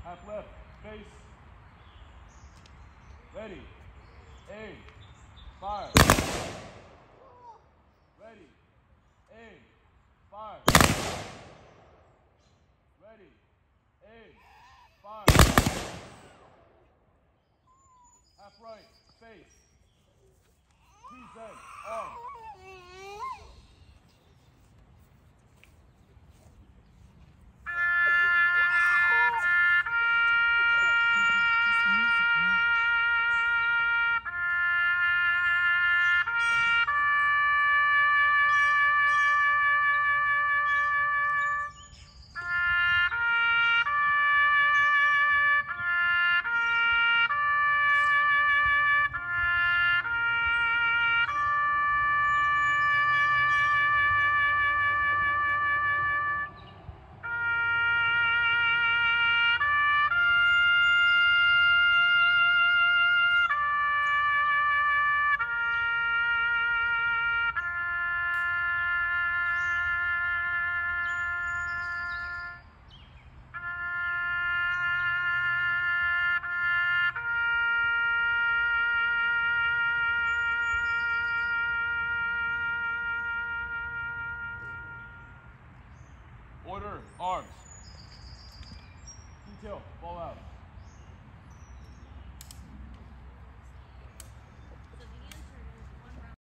Half left. Face. Ready. Aim. Fire. Ready. Aim. Fire. Ready. Aim. Fire. Half right. Face. Two Zen. Arm. Order, arms. Detail, ball out.